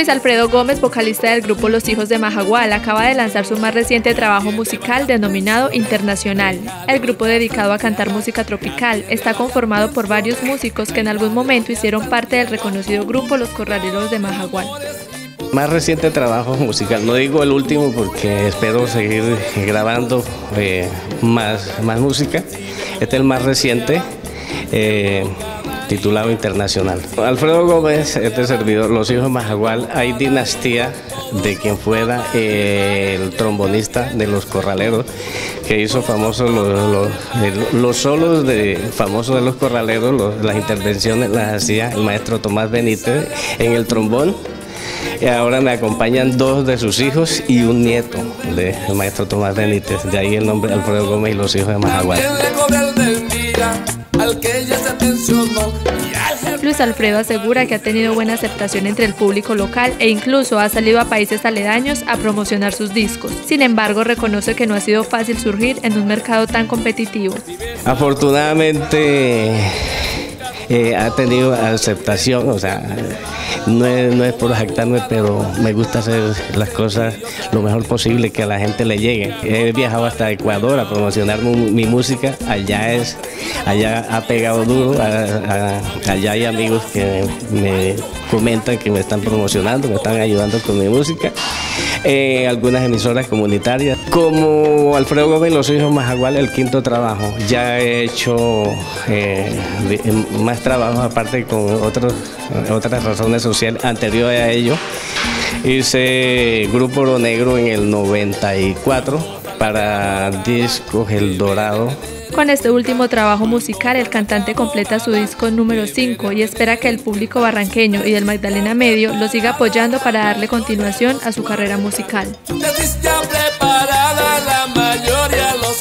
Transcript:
Luis Alfredo Gómez, vocalista del grupo Los Hijos de Majagual, acaba de lanzar su más reciente trabajo musical denominado Internacional. El grupo, dedicado a cantar música tropical, está conformado por varios músicos que en algún momento hicieron parte del reconocido grupo Los Corraleros de Majagual. Más reciente trabajo musical, no digo el último porque espero seguir grabando más música. Este es el más reciente, titulado Internacional. Alfredo Gómez, este servidor, Los Hijos de Majagual, hay dinastía de quien fuera el trombonista de Los Corraleros, que hizo famosos los solos famosos de Los Corraleros, las intervenciones las hacía el maestro Tomás Benítez en el trombón. Y ahora me acompañan dos de sus hijos y un nieto del maestro Tomás Benítez, de ahí el nombre Alfredo Gómez y Los Hijos de Majagual. Luis Alfredo asegura que ha tenido buena aceptación entre el público local e incluso ha salido a países aledaños a promocionar sus discos. Sin embargo, reconoce que no ha sido fácil surgir en un mercado tan competitivo. Afortunadamente ha tenido aceptación, o sea, no es por jactarme, pero me gusta hacer las cosas lo mejor posible, que a la gente le llegue. He viajado hasta Ecuador a promocionar mi música, allá ha pegado duro, allá hay amigos que me comentan que me están promocionando, me están ayudando con mi música. Algunas emisoras comunitarias, como Alfredo Gómez, Los Hijos de Majagual, el quinto trabajo. Ya he hecho más trabajos aparte con otras razones sociales anteriores a ello. Hice Grupo Oro Negro en el 94 para Discos El Dorado. Con este último trabajo musical, el cantante completa su disco número 5 y espera que el público barranqueño y del Magdalena Medio lo siga apoyando para darle continuación a su carrera musical. Ya preparada la mayoría.